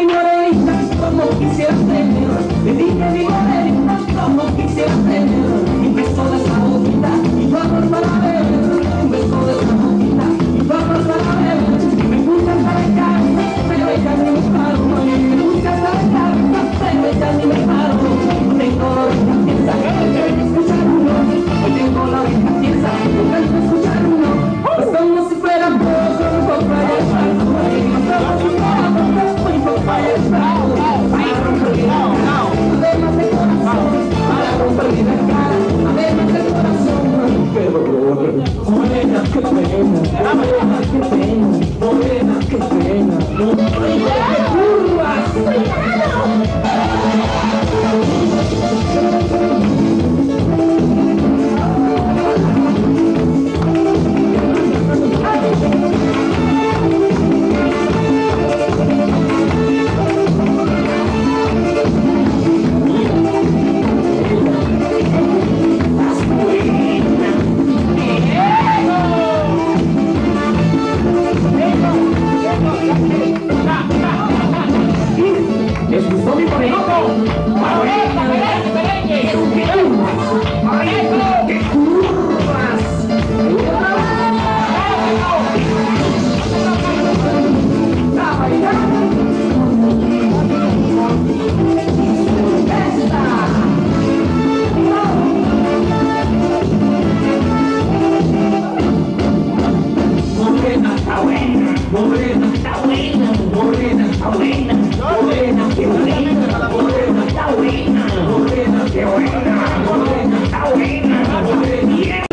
morenita, como quisiera tener. Le dije mi morenita, como quisiera tener. Un beso de esa boquita y vamos para ver. Un beso de esa boquita y vamos para ver. Me gusta estar en casa, pero ella ni me paro. Me gusta estar en casa, pero ella ni me paro. Tengo la oreja tiesa, tengo que escuchar uno. Hoy tengo la oreja tiesa, tengo que escuchar uno. Pues como si fueran dos, un poco allá atrás. Como si fueran dos, un poco allá atrás. Para romperle la cara, además de corazón. Para romperle la cara, además de corazón. Pero morena, qué pena, morena, qué pena, morena, qué pena. ¿Les gustó mi morenoto? ¡Qué curvas! Morena está buena, morena está buena, morena está buena, morena qué buena, morena está buena, morena qué buena, morena está buena, morena.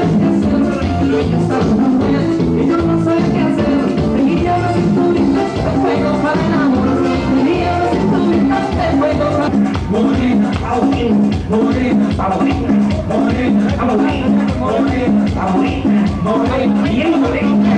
Y yo no sé qué hacer, tenía los instrumentos de fuego para enamorar, tenía los instrumentos de fuego para... Morena está buena, morena está buena, morena está buena, morena está buena, morena bien morena.